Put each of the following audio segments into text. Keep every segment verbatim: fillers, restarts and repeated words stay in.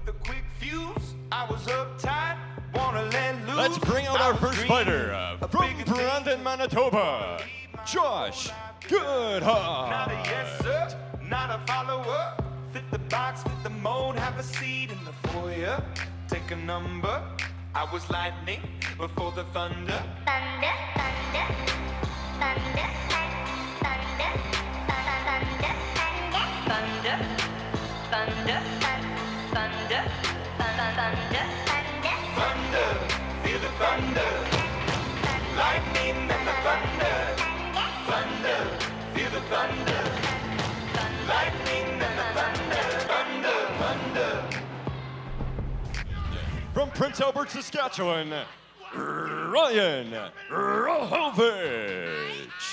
with the quick fuse. I was uptight, wanna let loose. Let's bring out I our was first dreaming fighter uh, of from bigger things. Brandon, Manitoba, Josh Goodhart. Not a yes sir, not a follower. Fit the box, fit the mold, have a seat in the foyer. Take a number. I was lightning before the thunder. Thunder, thunder, thunder, thunder, thunder, thunder, thunder, thunder, thunder, thunder, Thunder, feel the thunder. Lightning and the thunder. Thunder, feel the thunder. Lightning and the thunder. Thunder, thunder. From Prince Albert, Saskatchewan, Ryan Rohovich.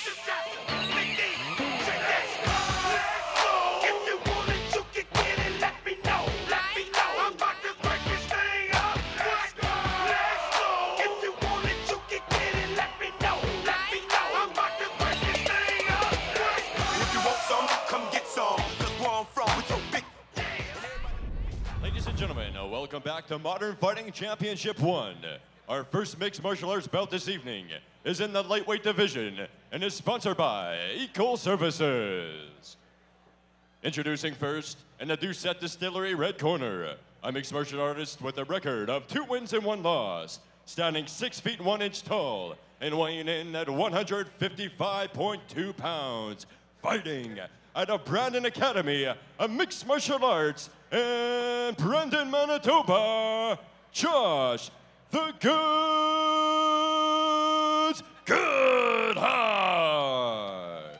Ladies and gentlemen, uh, welcome back to Modern Fighting Championship one. Our first mixed martial arts bout this evening is in the lightweight division and is sponsored by Eco Services. Introducing first, in the Doucette Distillery red corner, a mixed martial artist with a record of two wins and one loss, standing six feet one inch tall and weighing in at one hundred fifty-five point two pounds, fighting out of Brandon Academy of Mixed Martial Arts in Brandon, Manitoba, Josh the Goods Goodhart.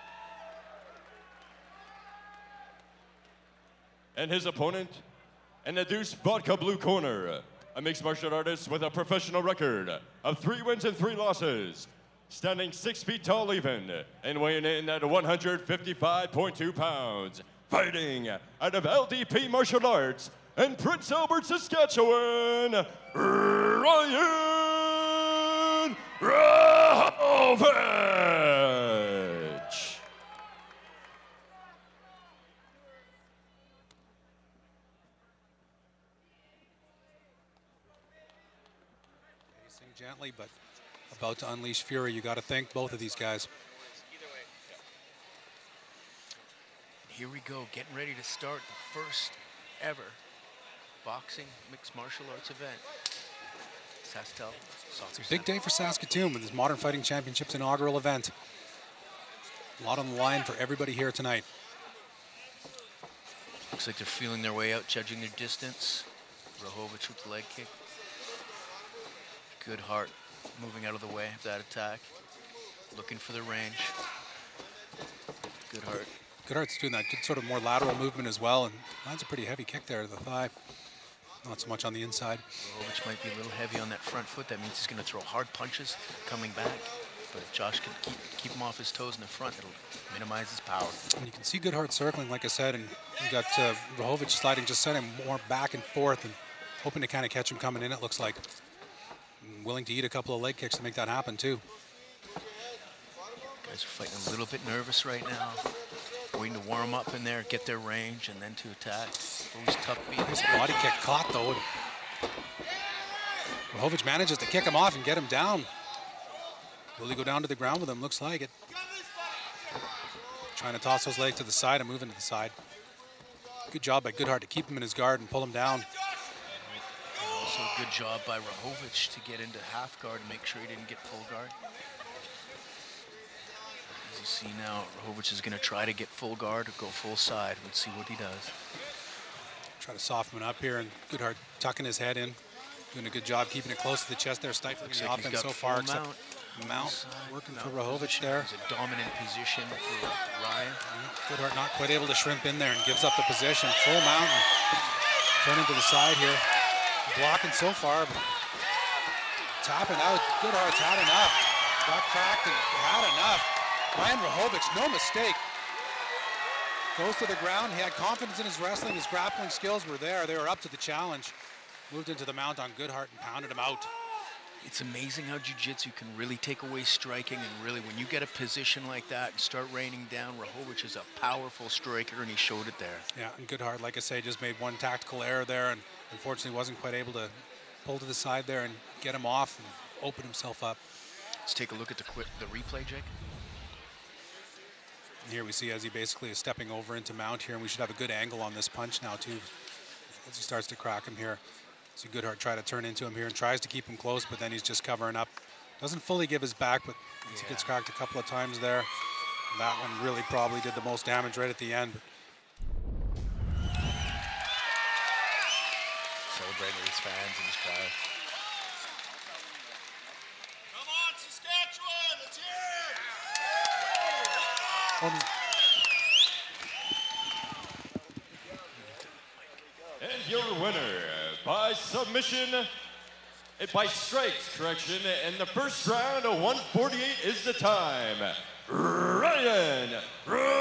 And his opponent, in the Deuce Vodka blue corner, a mixed martial artist with a professional record of three wins and three losses, standing six feet tall even and weighing in at one hundred fifty-five point two pounds, fighting out of L D P Martial Arts in Prince Albert, Saskatchewan, Ryan Rohovich. Pacing gently, but about to unleash fury. You got to thank both of these guys. Here we go, getting ready to start the first ever boxing mixed martial arts event. Sastel, It's a big day for Saskatoon with this Modern Fighting Championships inaugural event. A lot on the line for everybody here tonight. Looks like they're feeling their way out, judging their distance. Rohovich with the leg kick. Goodhart moving out of the way of that attack. Looking for the range. Goodhart. Goodhart's doing that good sort of more lateral movement as well, and lands a pretty heavy kick there to the thigh. Not so much on the inside. Rohovich might be a little heavy on that front foot. That means he's going to throw hard punches coming back. But if Josh can keep, keep him off his toes in the front, it'll minimize his power. And you can see Goodhart circling, like I said, and you got uh, Rohovich sliding, just sending more back and forth and hoping to kind of catch him coming in, it looks like. And willing to eat a couple of leg kicks to make that happen, too. Guys are fighting a little bit nervous right now. Waiting to warm up in there, get their range, and then to attack. Always tough beat. Nice body kick caught, though. Rohovich manages to kick him off and get him down. Will he go down to the ground with him? Looks like it. Trying to toss those legs to the side and move into the side. Good job by Goodhart to keep him in his guard and pull him down. Also a good job by Rohovich to get into half guard and make sure he didn't get full guard. As you see now, Rohovich is going to try to get full guard or go full side. Let's see what he does. Try to soften him up here, and Goodhart tucking his head in. Doing a good job keeping it close to the chest there, stifling the like offense so far. Except Mount working for Rohovich there. It's a dominant position for Ryan. Yeah, Goodhart not quite able to shrimp in there and gives up the position. Full mount and turning to the side here. Blocking so far, but tapping out. Goodhart's had enough. Got cracked and had enough. Ryan Rohovich, no mistake. Goes to the ground. He had confidence in his wrestling. His grappling skills were there. They were up to the challenge. Moved into the mount on Goodhart and pounded him out. It's amazing how jiu-jitsu can really take away striking, and really when you get a position like that and start raining down, Rahovic is a powerful striker, and he showed it there. Yeah, and Goodhart, like I say, just made one tactical error there, and unfortunately wasn't quite able to pull to the side there and get him off and open himself up. Let's take a look at the quick, the replay, Jake. And here we see as he basically is stepping over into mount here, and we should have a good angle on this punch now too, as he starts to crack him here. See Goodhart try to turn into him here and tries to keep him close, but then he's just covering up. Doesn't fully give his back, but yeah. He gets cracked a couple of times there. And that one really probably did the most damage right at the end. Celebrating with his fans and his crowd. Come on, Saskatchewan, let's hear it! And your winner by submission, eh, by strikes, correction, in the first round, one forty-eight is the time. Ryan